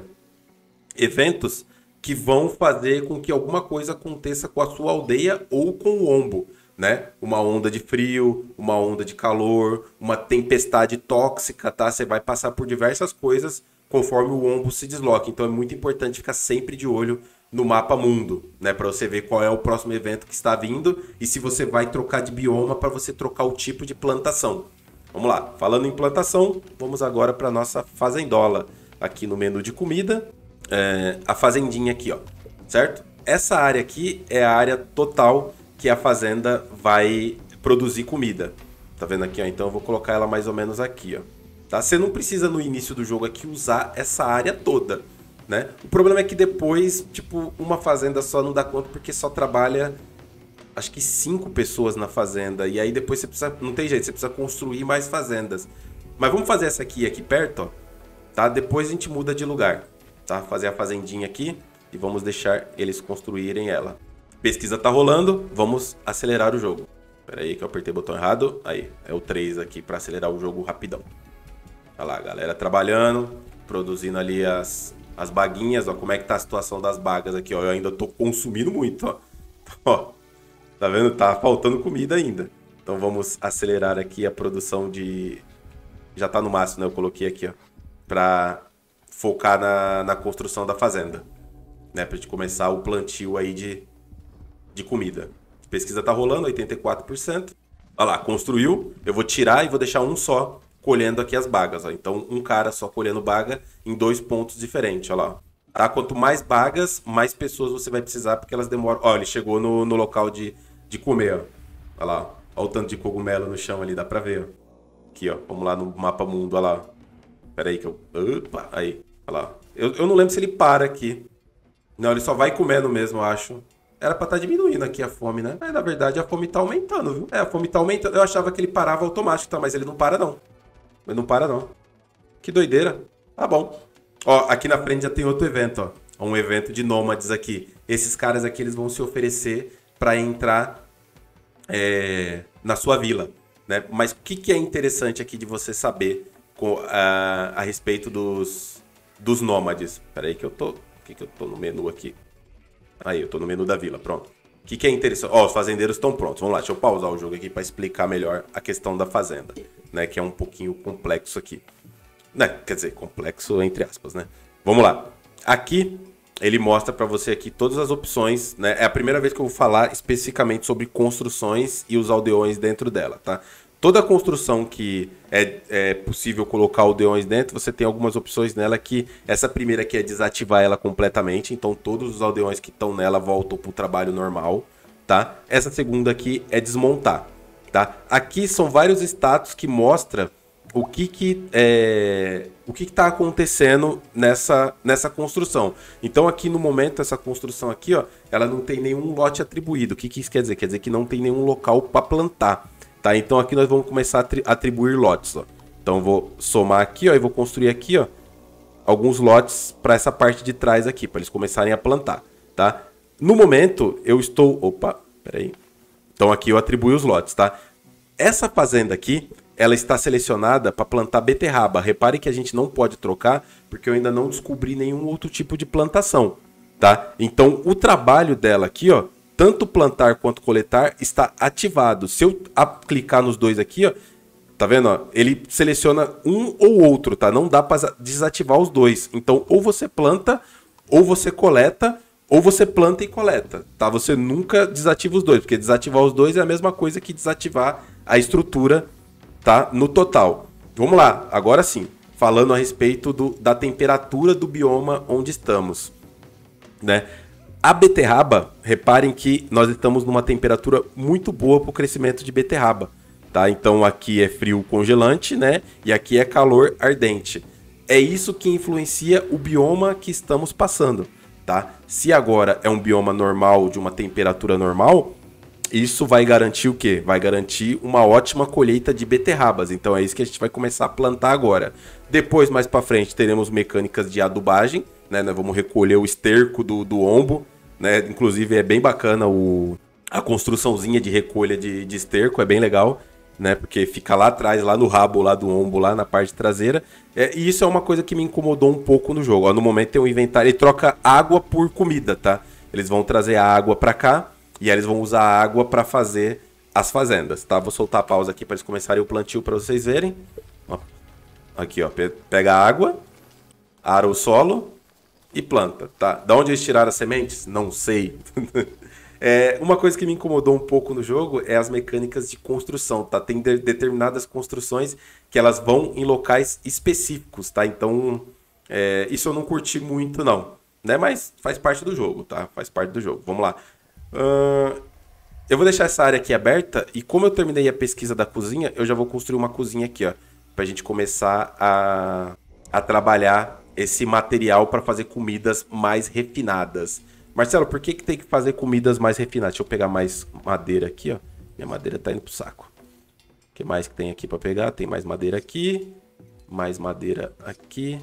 eventos que vão fazer com que alguma coisa aconteça com a sua aldeia ou com o ombo, né? Uma onda de frio, uma onda de calor, uma tempestade tóxica, tá? Você vai passar por diversas coisas conforme o ombo se desloca. Então é muito importante ficar sempre de olho no mapa mundo, né? Para você ver qual é o próximo evento que está vindo e se você vai trocar de bioma para você trocar o tipo de plantação. Vamos lá, falando em plantação, vamos agora para nossa fazendola. Aqui no menu de comida, é, a fazendinha aqui, ó, certo? Essa área aqui é a área total que a fazenda vai produzir comida. Tá vendo aqui, ó? Então eu vou colocar ela mais ou menos aqui, ó. Tá? Você não precisa no início do jogo aqui usar essa área toda, né? O problema é que depois, tipo, uma fazenda só não dá conta porque só trabalha, acho que cinco pessoas na fazenda. E aí depois você precisa, não tem jeito, você precisa construir mais fazendas. Mas vamos fazer essa aqui, aqui perto, ó. Tá? Depois a gente muda de lugar, tá? Fazer a fazendinha aqui e vamos deixar eles construírem ela. Pesquisa tá rolando, vamos acelerar o jogo. Espera aí que eu apertei o botão errado. Aí, é o três aqui para acelerar o jogo rapidão. Olha lá, a galera trabalhando, produzindo ali as, as baguinhas. Ó, como é que tá a situação das bagas aqui, ó. Eu ainda tô consumindo muito, ó. Ó, tá vendo? Tá faltando comida ainda. Então vamos acelerar aqui a produção de... Já tá no máximo, né? Eu coloquei aqui, ó. Pra focar na, na construção da fazenda. Né? Pra gente começar o plantio aí de... de comida. A pesquisa tá rolando, oitenta e quatro por cento. Olha lá, construiu. Eu vou tirar e vou deixar um só colhendo aqui as bagas. Ó. Então, um cara só colhendo baga em dois pontos diferentes. Olha lá. Tá? Quanto mais bagas, mais pessoas você vai precisar, porque elas demoram... Ó, ele chegou no, no local de, de comer, ó. Olha lá. Olha o tanto de cogumelo no chão ali, dá pra ver, ó. Aqui, ó. Vamos lá no mapa mundo, olha lá. Pera aí que eu... Opa, aí. Olha lá. Eu, eu não lembro se ele para aqui. Não, ele só vai comendo mesmo, eu acho. Era pra estar diminuindo aqui a fome, né? Mas, na verdade, a fome tá aumentando, viu? É, a fome tá aumentando. Eu achava que ele parava automático, tá? Mas ele não para, não. Ele não para, não. Que doideira. Tá bom. Ó, aqui na frente já tem outro evento, ó. Um evento de nômades aqui. Esses caras aqui, eles vão se oferecer pra entrar é, na sua vila, né? Mas o que, que é interessante aqui de você saber com, a, a respeito dos, dos nômades? Pera aí que eu tô... que, que eu tô no menu aqui? Aí, eu tô no menu da vila, pronto. O que, que é interessante? Ó, os fazendeiros estão prontos. Vamos lá, deixa eu pausar o jogo aqui para explicar melhor a questão da fazenda, né? Que é um pouquinho complexo aqui. Né? Quer dizer, complexo entre aspas, né? Vamos lá. Aqui, ele mostra para você aqui todas as opções, né? É a primeira vez que eu vou falar especificamente sobre construções e os aldeões dentro dela, tá? Toda construção que é, é possível colocar aldeões dentro, você tem algumas opções nela que... Essa primeira aqui é desativar ela completamente, então todos os aldeões que estão nela voltam para o trabalho normal, tá? Essa segunda aqui é desmontar, tá? Aqui são vários status que mostram o que que é, o que está acontecendo nessa, nessa construção. Então aqui no momento, essa construção aqui, ó, ela não tem nenhum lote atribuído. O que, que isso quer dizer? Quer dizer que não tem nenhum local para plantar. Tá, então aqui nós vamos começar a atribuir lotes, ó. Então eu vou somar aqui, ó, e vou construir aqui, ó, alguns lotes para essa parte de trás aqui, para eles começarem a plantar, tá? No momento eu estou, opa, peraí. Então aqui eu atribuo os lotes, tá? Essa fazenda aqui, ela está selecionada para plantar beterraba. Repare que a gente não pode trocar, porque eu ainda não descobri nenhum outro tipo de plantação, tá? Então o trabalho dela aqui, ó, tanto plantar quanto coletar está ativado. Se eu clicar nos dois aqui, ó, tá vendo? Ó, ele seleciona um ou outro, tá? Não dá para desativar os dois. Então, ou você planta, ou você coleta, ou você planta e coleta, tá? Você nunca desativa os dois, porque desativar os dois é a mesma coisa que desativar a estrutura, tá? No total. Vamos lá, agora sim. Falando a respeito do, da temperatura do bioma onde estamos, né? A beterraba, reparem que nós estamos numa temperatura muito boa para o crescimento de beterraba, tá? Então aqui é frio congelante, né? E aqui é calor ardente. É isso que influencia o bioma que estamos passando, tá? Se agora é um bioma normal, de uma temperatura normal, isso vai garantir o quê? Vai garantir uma ótima colheita de beterrabas. Então é isso que a gente vai começar a plantar agora. Depois, mais para frente, teremos mecânicas de adubagem, né? Nós vamos recolher o esterco do, do ombo, né? Inclusive é bem bacana o, a construçãozinha de recolha de, de esterco, é bem legal, né? Porque fica lá atrás, lá no rabo, lá do ombo, lá na parte traseira. É, e isso é uma coisa que me incomodou um pouco no jogo. Ó, no momento tem um inventário, ele troca água por comida, tá? Eles vão trazer a água para cá e aí eles vão usar a água para fazer as fazendas, tá? Vou soltar a pausa aqui para eles começarem o plantio para vocês verem. Ó, aqui, ó, pega a água, ara o solo e planta, tá? Da onde eles tiraram as sementes? Não sei. É, uma coisa que me incomodou um pouco no jogo é as mecânicas de construção, tá? Tem de determinadas construções que elas vão em locais específicos, tá? Então, é, isso eu não curti muito, não, né? Mas faz parte do jogo, tá? Faz parte do jogo. Vamos lá. Uh, eu vou deixar essa área aqui aberta e como eu terminei a pesquisa da cozinha, eu já vou construir uma cozinha aqui, ó, pra gente começar a, a trabalhar esse material para fazer comidas mais refinadas. Marcelo, por que que tem que fazer comidas mais refinadas? Deixa eu pegar mais madeira aqui, ó. Minha madeira tá indo pro saco. O que mais que tem aqui para pegar? Tem mais madeira aqui, mais madeira aqui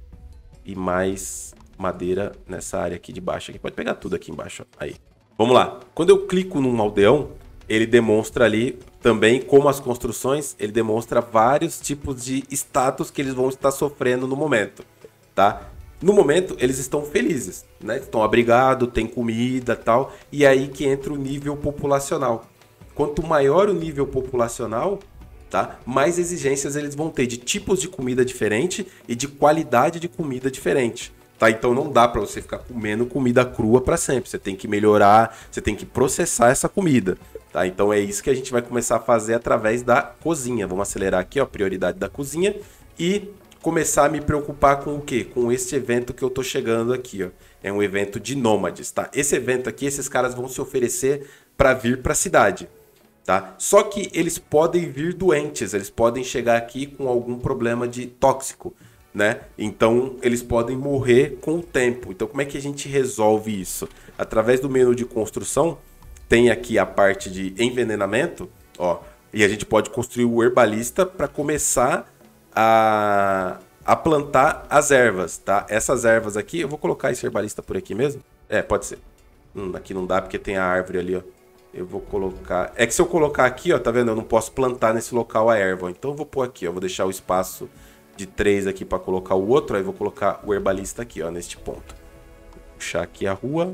e mais madeira nessa área aqui de baixo. Aqui. Pode pegar tudo aqui embaixo, ó. Aí. Vamos lá. Quando eu clico num aldeão, ele demonstra ali também, como as construções, ele demonstra vários tipos de status que eles vão estar sofrendo no momento, tá? No momento, eles estão felizes, né? Estão abrigados, tem comida e tal. E é aí que entra o nível populacional. Quanto maior o nível populacional, tá? Mais exigências eles vão ter de tipos de comida diferente e de qualidade de comida diferente. Tá? Então não dá para você ficar comendo comida crua para sempre. Você tem que melhorar, você tem que processar essa comida. Tá? Então é isso que a gente vai começar a fazer através da cozinha. Vamos acelerar aqui, ó, a prioridade da cozinha. E começar a me preocupar com o quê? Com este evento que eu tô chegando aqui, ó. É um evento de nômades, tá? Esse evento aqui, esses caras vão se oferecer para vir para a cidade, tá? Só que eles podem vir doentes, eles podem chegar aqui com algum problema de tóxico, né? Então, eles podem morrer com o tempo. Então, como é que a gente resolve isso? Através do menu de construção, tem aqui a parte de envenenamento, ó, e a gente pode construir o herbalista para começar a, a plantar as ervas, tá? Essas ervas aqui, eu vou colocar esse herbalista por aqui mesmo? É, pode ser. Hum, aqui não dá porque tem a árvore ali, ó. Eu vou colocar... É que se eu colocar aqui, ó, tá vendo? Eu não posso plantar nesse local a erva. Então eu vou pôr aqui, ó. Vou deixar o espaço de três aqui para colocar o outro. Aí vou colocar o herbalista aqui, ó, neste ponto. Vou puxar aqui a rua.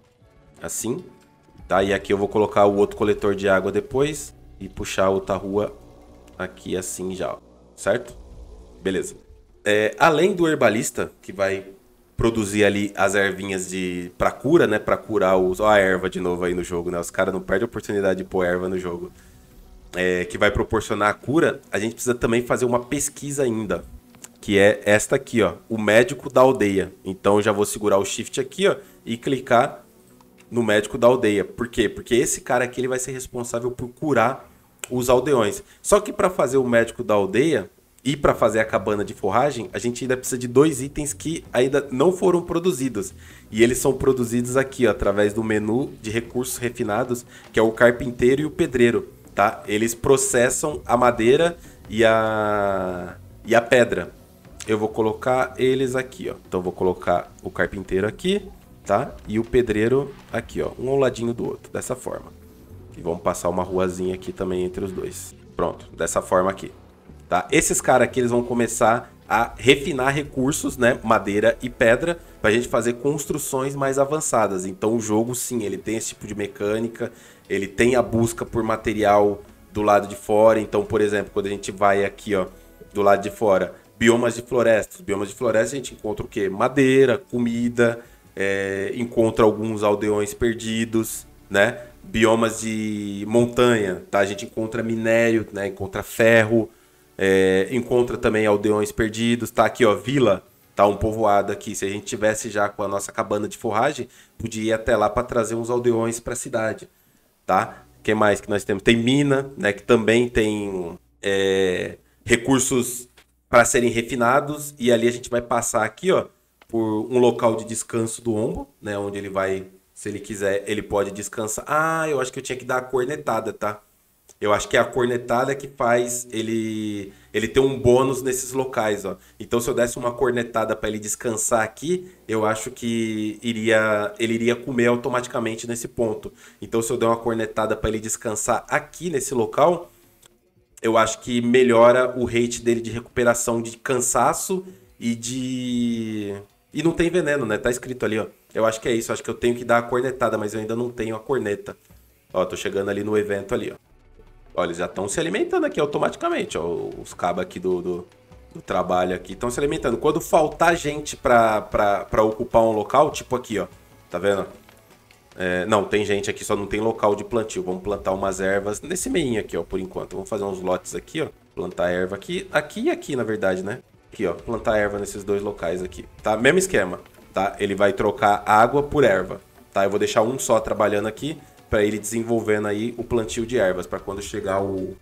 Assim. Tá? E aqui eu vou colocar o outro coletor de água depois. E puxar a outra rua aqui assim já, ó. Certo? Beleza. É, além do herbalista, que vai produzir ali as ervinhas de para cura, né? Para curar os... Ó a erva de novo aí no jogo, né? Os caras não perdem a oportunidade de pôr erva no jogo. É, que vai proporcionar a cura, a gente precisa também fazer uma pesquisa ainda. Que é esta aqui, ó. O médico da aldeia. Então eu já vou segurar o shift aqui, ó. E clicar no médico da aldeia. Por quê? Porque esse cara aqui ele vai ser responsável por curar os aldeões. Só que para fazer o médico da aldeia... E para fazer a cabana de forragem, a gente ainda precisa de dois itens que ainda não foram produzidos. E eles são produzidos aqui, ó, através do menu de recursos refinados, que é o carpinteiro e o pedreiro, tá? Eles processam a madeira e a, e a pedra. Eu vou colocar eles aqui, ó. Então eu vou colocar o carpinteiro aqui, tá? E o pedreiro aqui, ó. Um ao ladinho do outro, dessa forma. E vamos passar uma ruazinha aqui também entre os dois. Pronto, dessa forma aqui. Tá? Esses caras aqui eles vão começar a refinar recursos, né? Madeira e pedra, para a gente fazer construções mais avançadas. Então o jogo, sim, ele tem esse tipo de mecânica, ele tem a busca por material do lado de fora. Então, por exemplo, quando a gente vai aqui, ó, do lado de fora, biomas de florestas. Biomas de floresta a gente encontra o quê? Madeira, comida, é, encontra alguns aldeões perdidos, né? Biomas de montanha, tá? A gente encontra minério, né? Encontra ferro. É, encontra também aldeões perdidos, tá aqui, ó, vila, tá? tá? Um povoado aqui. Se a gente tivesse já com a nossa cabana de forragem, podia ir até lá para trazer uns aldeões para a cidade, tá? O que mais que nós temos? Tem mina, né? Que também tem é, recursos para serem refinados. E ali a gente vai passar aqui, ó, por um local de descanso do Ombo, né? Onde ele vai, se ele quiser, ele pode descansar. Ah, eu acho que eu tinha que dar a cornetada, tá? Eu acho que é a cornetada que faz ele ele ter um bônus nesses locais, ó. Então, se eu desse uma cornetada para ele descansar aqui, eu acho que iria ele iria comer automaticamente nesse ponto. Então, se eu der uma cornetada para ele descansar aqui nesse local, eu acho que melhora o rate dele de recuperação de cansaço e de... E não tem veneno, né? Tá escrito ali, ó. Eu acho que é isso. Eu acho que eu tenho que dar a cornetada, mas eu ainda não tenho a corneta. Ó, tô chegando ali no evento ali, ó. Ó, eles já estão se alimentando aqui automaticamente, ó. Os cabos aqui do, do, do trabalho aqui estão se alimentando. Quando faltar gente pra, pra, pra ocupar um local, tipo aqui, ó. Tá vendo? É, não, tem gente aqui, só não tem local de plantio. Vamos plantar umas ervas nesse meinho aqui, ó, por enquanto. Vamos fazer uns lotes aqui, ó. Plantar erva aqui. Aqui e aqui, na verdade, né? Aqui, ó. Plantar erva nesses dois locais aqui. Tá? Mesmo esquema, tá? Ele vai trocar água por erva, tá? Eu vou deixar um só trabalhando aqui para ele desenvolvendo aí o plantio de ervas, para quando chegar o...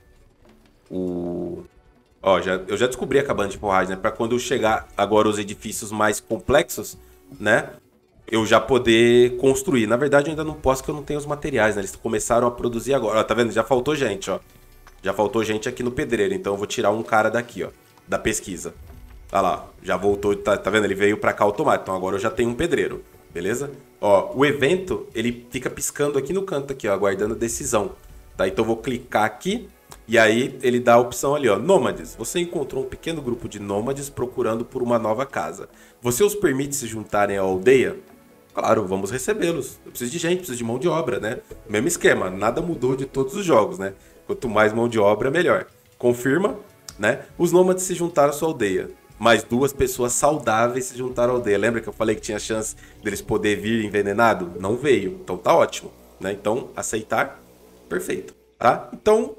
o... Ó, já, eu já descobri a cabana de forragem, né? Para quando chegar agora os edifícios mais complexos, né? Eu já poder construir. Na verdade, eu ainda não posso, porque eu não tenho os materiais, né? Eles começaram a produzir agora. Ó, tá vendo? Já faltou gente, ó. Já faltou gente aqui no pedreiro, então eu vou tirar um cara daqui, ó, da pesquisa. Olha lá, já voltou, tá, tá vendo? Ele veio para cá automático, então agora eu já tenho um pedreiro. Beleza? Ó, o evento, ele fica piscando aqui no canto aqui, ó, aguardando decisão, tá? Então eu vou clicar aqui e aí ele dá a opção ali, ó, nômades. Você encontrou um pequeno grupo de nômades procurando por uma nova casa. Você os permite se juntarem à aldeia? Claro, vamos recebê-los. Eu preciso de gente, preciso de mão de obra, né? Mesmo esquema, nada mudou de todos os jogos, né? Quanto mais mão de obra, melhor. Confirma, né? Os nômades se juntaram à sua aldeia. Mais duas pessoas saudáveis se juntaram à aldeia. Lembra que eu falei que tinha chance deles poder vir envenenado? Não veio. Então tá ótimo, né? Então, aceitar, perfeito, tá? Então,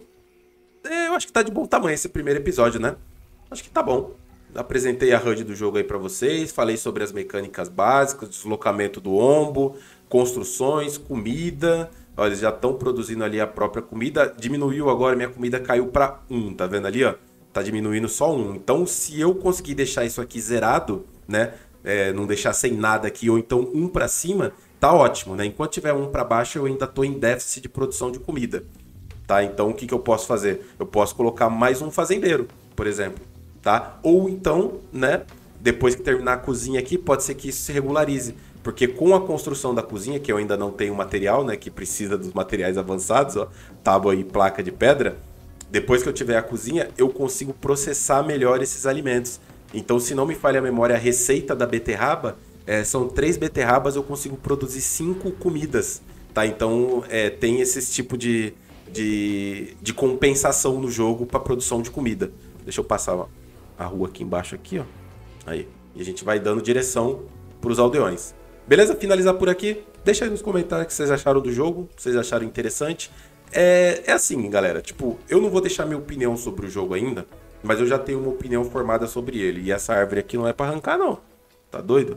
eu acho que tá de bom tamanho esse primeiro episódio, né? Acho que tá bom. Apresentei a H U D do jogo aí pra vocês, falei sobre as mecânicas básicas, deslocamento do Ombo, construções, comida. Olha, eles já estão produzindo ali a própria comida. Diminuiu agora, minha comida caiu pra um, tá vendo ali, ó? Tá diminuindo só um. Então, se eu conseguir deixar isso aqui zerado, né? É, não deixar sem nada aqui, ou então um pra cima, tá ótimo, né? Enquanto tiver um pra baixo, eu ainda tô em déficit de produção de comida, tá? Então, o que que eu posso fazer? Eu posso colocar mais um fazendeiro, por exemplo, tá? Ou então, né? Depois que terminar a cozinha aqui, pode ser que isso se regularize. Porque com a construção da cozinha, que eu ainda não tenho material, né? Que precisa dos materiais avançados, ó. Tábua e placa de pedra. Depois que eu tiver a cozinha, eu consigo processar melhor esses alimentos. Então, se não me falha a memória, a receita da beterraba, é, são três beterrabas, eu consigo produzir cinco comidas, tá? Então, é, tem esse tipo de, de, de compensação no jogo para produção de comida. Deixa eu passar ó, a rua aqui embaixo, aqui, ó. Aí. E a gente vai dando direção para os aldeões. Beleza? Finalizar por aqui. Deixa aí nos comentários o que vocês acharam do jogo, se vocês acharam interessante. É, é assim, galera, tipo, eu não vou deixar minha opinião sobre o jogo ainda, mas eu já tenho uma opinião formada sobre ele. E essa árvore aqui não é pra arrancar, não. Tá doido?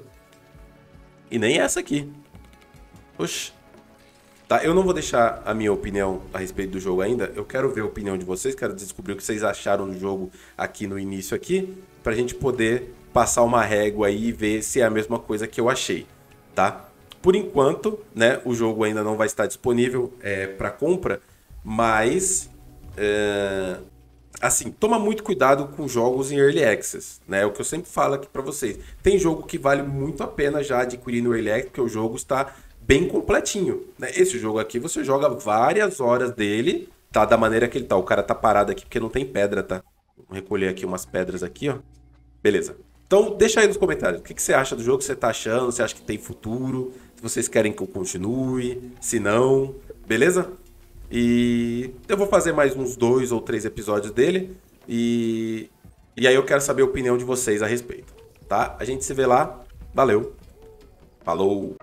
E nem essa aqui. Oxi. Tá, eu não vou deixar a minha opinião a respeito do jogo ainda. Eu quero ver a opinião de vocês, quero descobrir o que vocês acharam do jogo aqui no início aqui, pra gente poder passar uma régua aí e ver se é a mesma coisa que eu achei, tá? Por enquanto, né, o jogo ainda não vai estar disponível é, para compra, mas, é, assim, toma muito cuidado com jogos em Early Access, né, é o que eu sempre falo aqui para vocês. Tem jogo que vale muito a pena já adquirir no Early Access, porque o jogo está bem completinho, né? Esse jogo aqui você joga várias horas dele, tá, da maneira que ele tá. O cara tá parado aqui porque não tem pedra, tá? Vou recolher aqui umas pedras aqui, ó. Beleza. Então, deixa aí nos comentários o que, que você acha do jogo, o que você tá achando, você acha que tem futuro, se vocês querem que eu continue, se não, beleza? E eu vou fazer mais uns dois ou três episódios dele e, e aí eu quero saber a opinião de vocês a respeito, tá? A gente se vê lá, valeu, falou!